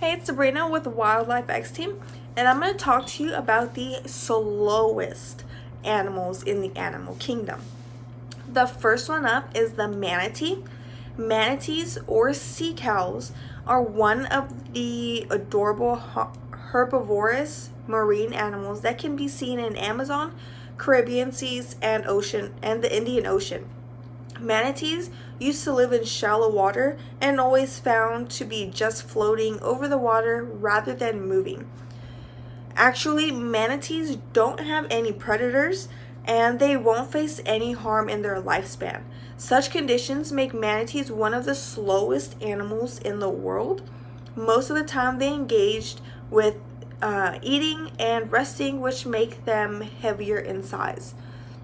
Hey, it's Sabrina with Wildlife X Team, and I'm going to talk to you about the slowest animals in the animal kingdom. The first one up is the manatee. Manatees or sea cows are one of the adorable herbivorous marine animals that can be seen in Amazon, Caribbean seas, and the Indian Ocean. Manatees used to live in shallow water and always found to be just floating over the water rather than moving. Actually, manatees don't have any predators and they won't face any harm in their lifespan. Such conditions make manatees one of the slowest animals in the world. Most of the time they engaged with eating and resting, which make them heavier in size.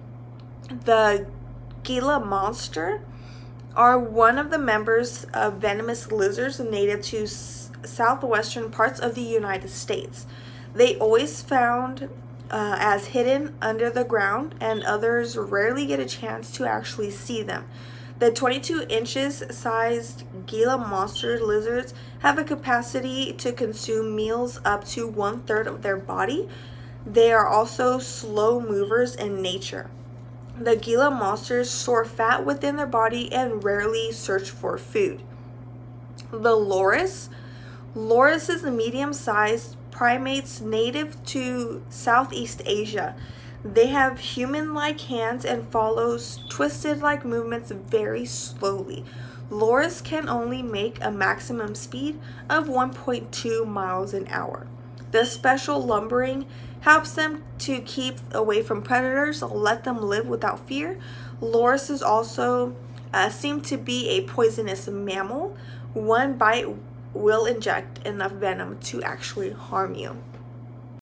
The Gila monster are one of the members of venomous lizards native to southwestern parts of the United States. They always found as hidden under the ground, and others rarely get a chance to actually see them. The 22 inches sized Gila monster lizards have a capacity to consume meals up to 1/3 of their body. They are also slow movers in nature. The Gila monsters store fat within their body and rarely search for food. The loris. Loris is a medium-sized primates native to Southeast Asia. They have human-like hands and follows twisted-like movements very slowly. Loris can only make a maximum speed of 1.2 miles an hour. The special lumbering helps them to keep away from predators, let them live without fear. Lorises also seem to be a poisonous mammal. One bite will inject enough venom to actually harm you.